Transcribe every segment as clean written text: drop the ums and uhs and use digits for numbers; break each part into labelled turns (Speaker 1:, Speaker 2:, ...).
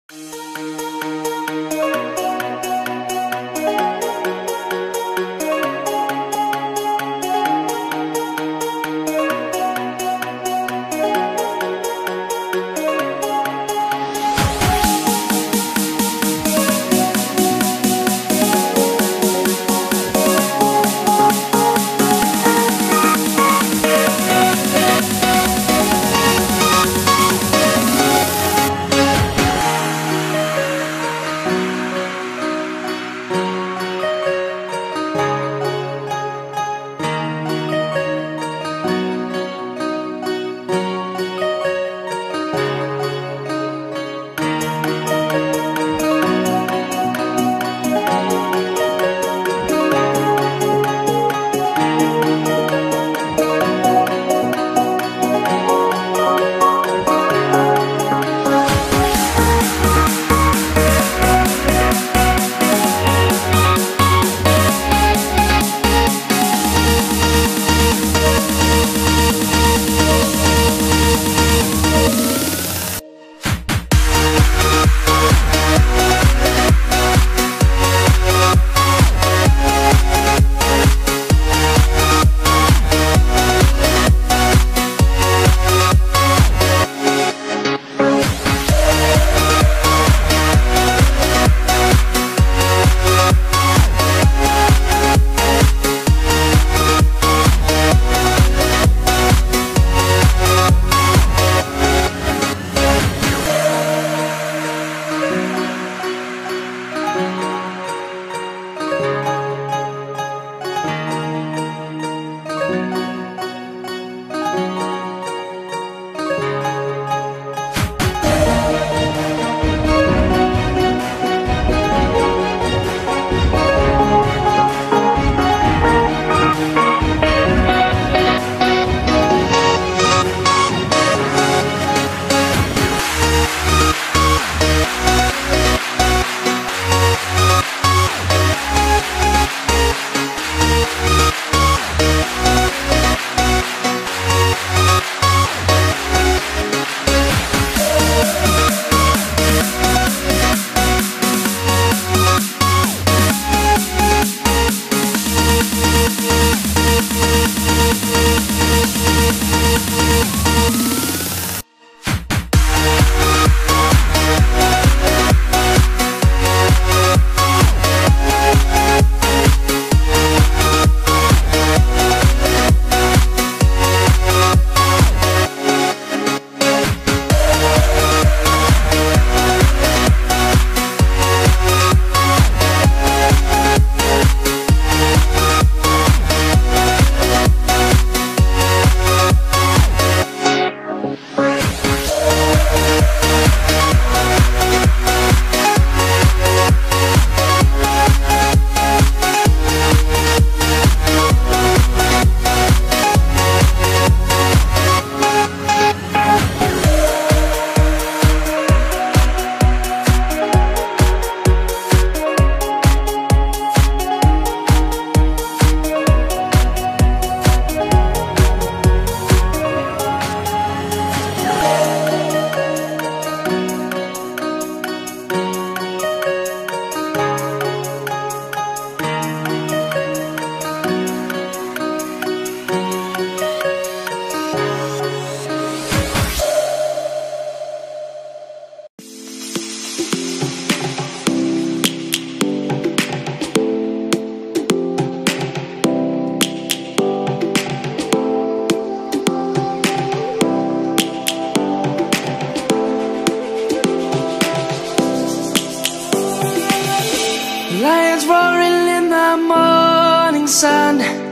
Speaker 1: Lions roaring in the morning sun,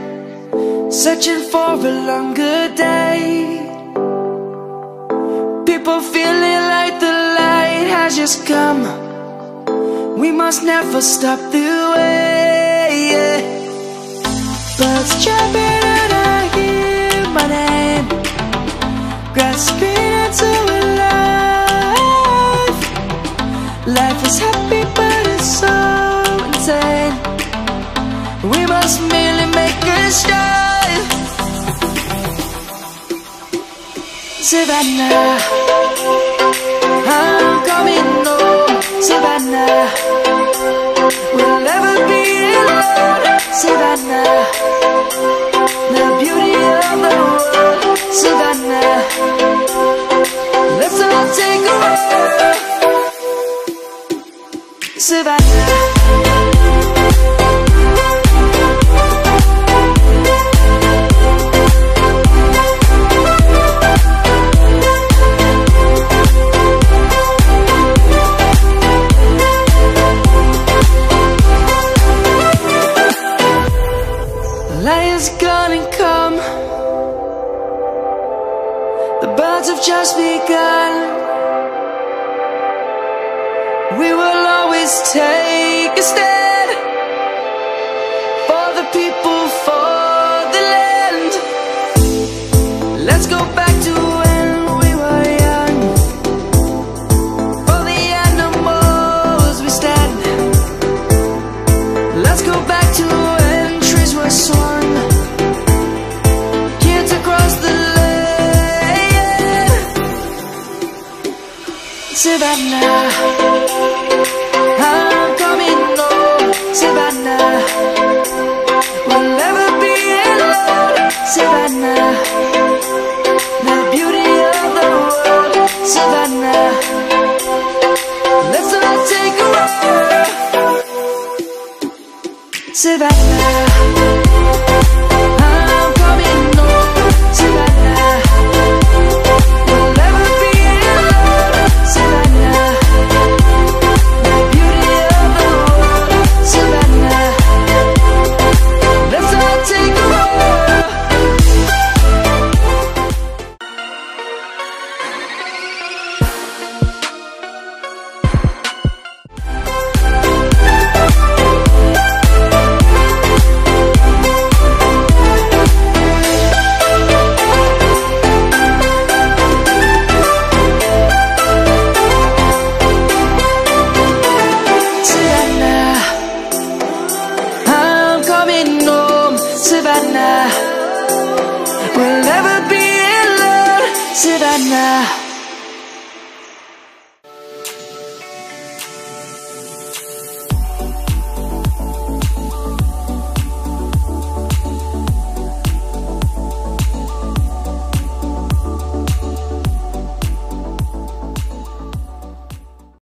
Speaker 1: searching for a longer day. People feeling like the light has just come. We must never stop the way. Birds jumping and I hear my name, grasping into a life. Life is happy but it's so insane. We must merely make a start. Savannah, I'm coming home. Savannah. Light is gonna come. The birds have just begun. We will always take a stand for the people, for the land. Let's go back to when we were young. For the animals we stand. Let's go back to when trees were swung. Kids across the land. Savannah, I'm coming home. Savannah, we'll never be alone. Savannah, the beauty of the world. Savannah, let's all take a walk. Savannah, I'm coming home. Savannah, we'll never be alone. Savannah, the beauty of the world. Savannah, let's all take a walk. Savannah, I'm coming home. Savannah, we'll never be alone. Savannah.